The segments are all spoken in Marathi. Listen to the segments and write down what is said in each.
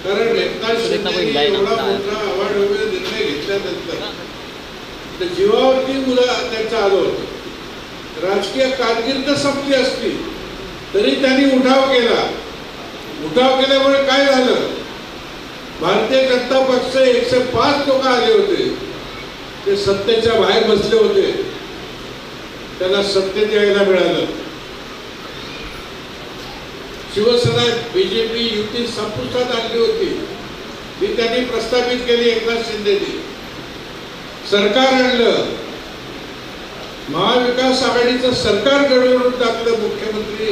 कारण एकनाथ शिंदे एवढा मोठा आवाडोळे निर्णय घेतल्यानंतर जीवावरती मुलं त्यांचं आलं होतं। राजकीय कारकीर्द संपली असती तरी त्यांनी उठाव केला। उठाव केल्यामुळे काय झालं, भारतीय जनता पक्ष 105 लोक आले होते, ते सत्तेच्या बाहेर बसले होते, त्यांना सत्तेत यायला मिळालं। शिवसेना बीजेपी युती संपुष्टात आणली होती, ती त्यांनी प्रस्थापित केली। एकनाथ शिंदेनी सरकार आणलं, महाविकास आघाडीचं सरकार घडवून टाकलं। मुख्यमंत्री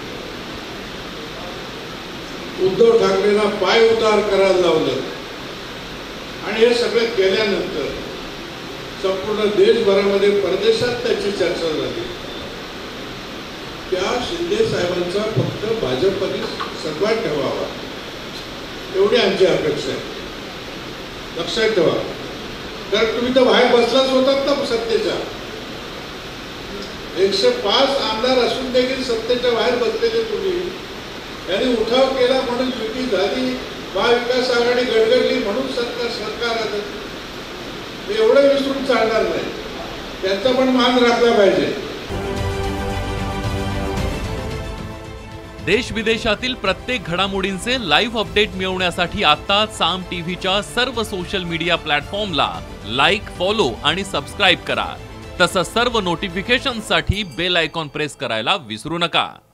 उद्धव ठाकरेंना पाय उतार करायला लावलं आणि हे सगळं केल्यानंतर संपूर्ण देशभरामध्ये परदेशात त्याची चर्चा झाली। त्या शिंदे साहेबांचा फक्त भाजपने सन्मान ठेवावा एवढी आमची अपेक्षा आहे। लक्षात ठेवा, कारण तुम्ही तर बाहेर बसलाच होतात ना सत्तेच्या। 105 आमदार असून देखील सत्तेच्या बाहेर बसलेले तुम्ही, यांनी उठाव केला म्हणून युती झाली, महाविकास आघाडी गडगडली म्हणून सरकार आलं, एवढं विसरून चालणार नाही। त्यांचा पण मान राखला पाहिजे। देश विदेशातील प्रत्येक घडामोडींचे लाईव्ह अपडेट मिळवण्यासाठी आता साम टीव्हीच्या सर्व सोशल मीडिया प्लॅटफॉर्मला लाईक, फॉलो आणि सबस्क्राईब करा। तसंच सर्व नोटिफिकेशनसाठी बेल आयकॉन प्रेस करायला विसरू नका।